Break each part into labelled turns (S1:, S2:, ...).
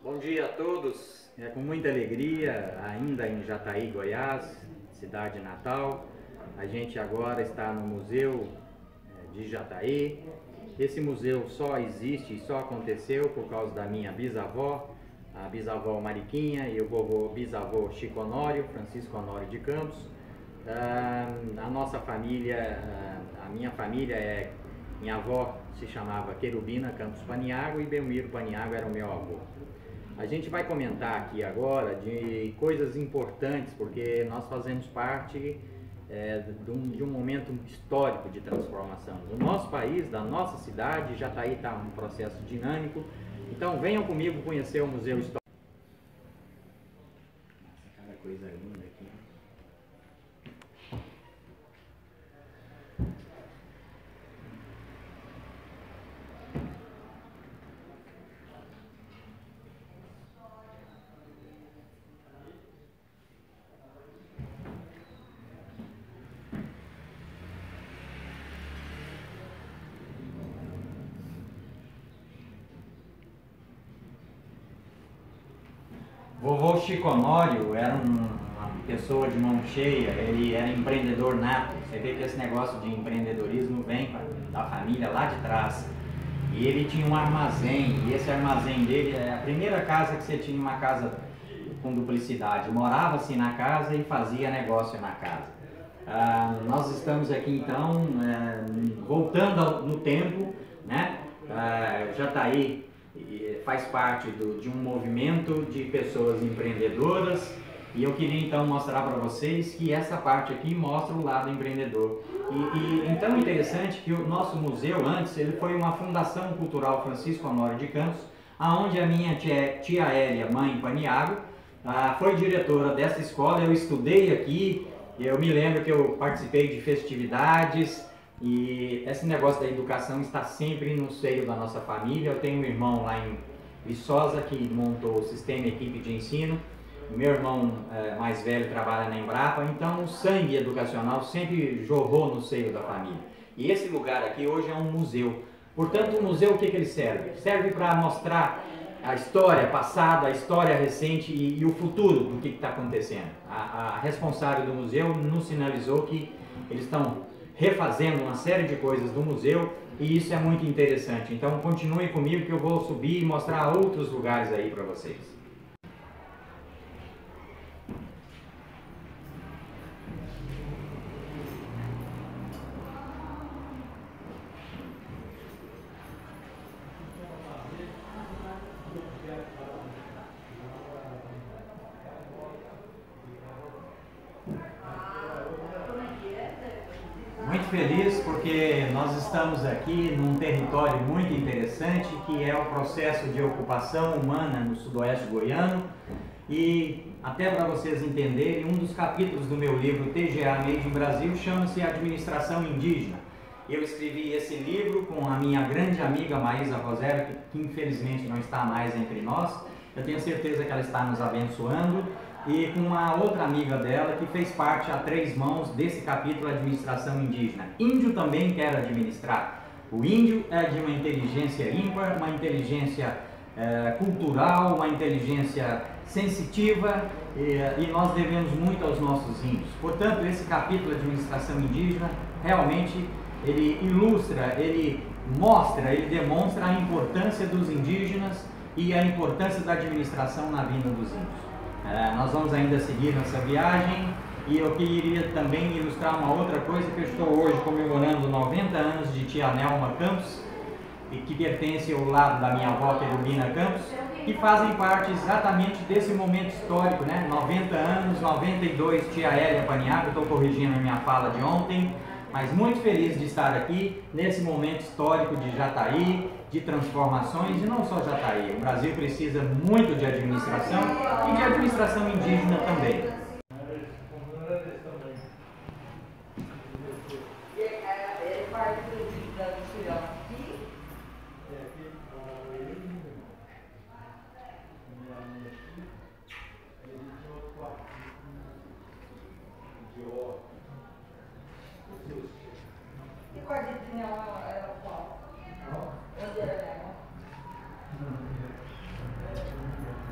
S1: Bom dia a todos. É com muita alegria, ainda em Jataí, Goiás, cidade natal. A gente agora está no Museu de Jataí. Esse museu só existe e só aconteceu por causa da minha bisavó, a bisavó Mariquinha, e o bisavô Chico Honório, Francisco Honório de Campos. A nossa família, a minha família minha avó se chamava Querubina Campos Paniagua e Belmiro Paniagua era o meu avô. A gente vai comentar aqui agora de coisas importantes, porque nós fazemos parte de um momento histórico de transformação do nosso país, da nossa cidade. Jataí está um processo dinâmico. Então venham comigo conhecer o Museu Histórico. Nossa, cada coisa linda aqui. Vovô Chico Honório era uma pessoa de mão cheia, ele era empreendedor nato. Você vê que esse negócio de empreendedorismo vem da família lá de trás. E ele tinha um armazém, e esse armazém dele é a primeira casa que você tinha, uma casa com duplicidade. Morava-se na casa e fazia negócio na casa. Nós estamos aqui então, voltando no tempo, né? Jataí faz parte de um movimento de pessoas empreendedoras, e eu queria então mostrar para vocês que essa parte aqui mostra o lado empreendedor. E então é interessante que o nosso museu antes ele foi uma fundação cultural Francisco Honório de Campos, aonde a minha tia Hélia, mãe Paniagua, foi diretora dessa escola. Eu estudei aqui, eu me lembro que eu participei de festividades. E esse negócio da educação está sempre no seio da nossa família. Eu tenho um irmão lá em Viçosa que montou o sistema equipe de ensino. Meu irmão mais velho trabalha na Embrapa. Então o sangue educacional sempre jorrou no seio da família. E esse lugar aqui hoje é um museu. Portanto, o museu o que ele serve? Serve para mostrar a história passada, a história recente e o futuro do que está acontecendo. A responsável do museu nos sinalizou que eles estão refazendo uma série de coisas do museu, e isso é muito interessante. Então continue comigo que eu vou subir e mostrar outros lugares aí para vocês. Muito feliz porque nós estamos aqui num território muito interessante, que é o processo de ocupação humana no sudoeste goiano. E até para vocês entenderem, um dos capítulos do meu livro TGA Made in Brasil chama-se Administração Indígena. Eu escrevi esse livro com a minha grande amiga Maísa Rosero, que infelizmente não está mais entre nós. Eu tenho certeza que ela está nos abençoando. E com uma outra amiga dela que fez parte a três mãos desse capítulo Administração Indígena. Índio também quer administrar. O índio é de uma inteligência ímpar, uma inteligência cultural, uma inteligência sensitiva, e nós devemos muito aos nossos índios. Portanto, esse capítulo Administração Indígena realmente ele ilustra, ele mostra, ele demonstra a importância dos indígenas e a importância da administração na vida dos índios. Nós vamos ainda seguir nessa viagem, e eu queria também ilustrar uma outra coisa, que eu estou hoje comemorando 90 anos de tia Nelma Campos, e que pertence ao lado da minha avó Querubina Campos, que fazem parte exatamente desse momento histórico, né? 90 anos, 92 tia Hélia Paniagua, estou corrigindo a minha fala de ontem, mas muito feliz de estar aqui nesse momento histórico de Jataí, de transformações, e não só Jataí. O Brasil precisa muito de administração e de administração indígena também.
S2: Que quarto de Daniel era qual? Onde era Daniel?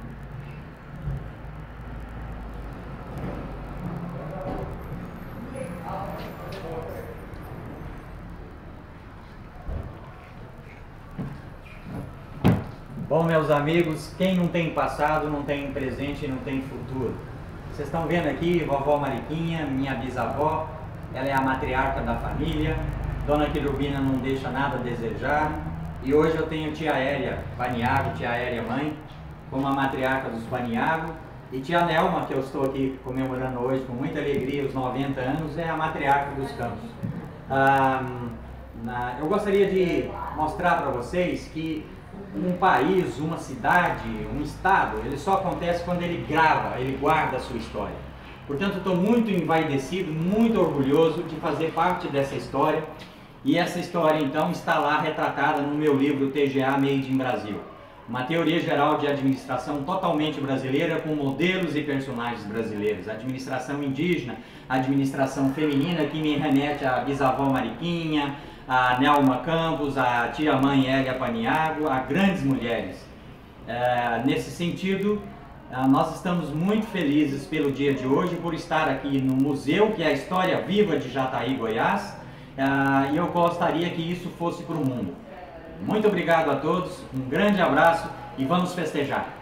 S1: Bom, meus amigos, quem não tem passado não tem presente e não tem futuro. Vocês estão vendo aqui, vovó Mariquinha, minha bisavó, ela é a matriarca da família. Dona Querubina não deixa nada a desejar. E hoje eu tenho tia Hélia Paniago, tia Hélia mãe, como a matriarca dos Paniago. E tia Nelma, que eu estou aqui comemorando hoje com muita alegria os 90 anos, é a matriarca dos Campos. Eu gostaria de mostrar para vocês que um país, uma cidade, um estado, ele só acontece quando ele grava, ele guarda a sua história. Portanto, estou muito envaidecido, muito orgulhoso de fazer parte dessa história. E essa história, então, está lá retratada no meu livro TGA Made in Brasil. Uma teoria geral de administração totalmente brasileira, com modelos e personagens brasileiros. Administração indígena, administração feminina, que me remete à bisavó Mariquinha, a Nelma Campos, a tia-mãe Hélia Paniago, a grandes mulheres. Nesse sentido, nós estamos muito felizes pelo dia de hoje, por estar aqui no museu, que é a História Viva de Jataí, Goiás, e eu gostaria que isso fosse para o mundo. Muito obrigado a todos, um grande abraço e vamos festejar!